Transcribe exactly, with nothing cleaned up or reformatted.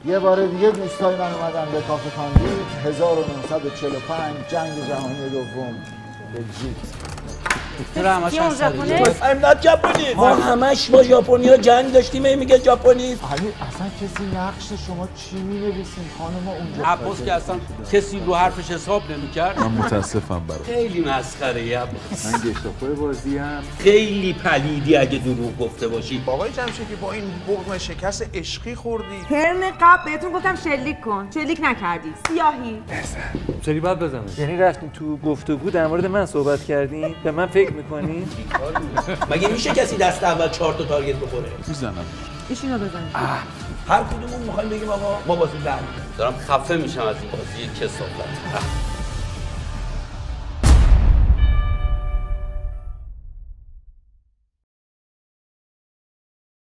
یه بار دیگه دوستای من اومدن به کافه کاندید. هزار و نهصد و چهل و پنج جنگ جهانی دوم بلژیک. چرا همش ژاپنی؟ I'm not Japanese. ما همش با ژاپنیا جنگ داشتیم این میگه ژاپنی. علی اصلا کسی نقش شما چی می‌نویسین خانم اونجا؟ عباس که اصلا کسی رو حرفش حساب نمی‌کرد. من متاسفم برات. خیلی مسخره ای عباس. من گشتاپای بازی ام. خیلی پلیدی اگه دروغ گفته باشی. آقای جمشیدی با این بغض شکست عشقی خوردی. ترم قبل بهتون گفتم شلیک کن. شلیک نکردی. سیاهی. سری بعد بزنه. یعنی رفتین تو گفتگو در مورد من صحبت کردین؟ به من فکر می‌کنین؟ مگه میشه کسی دست اول چهار تا تارگت بخوره؟ میزنم. ایشونو بزنید. هر کدومون میخوایم بگیم آقا ما بازی بعد دارم خفه میشم از این بازی کثافت.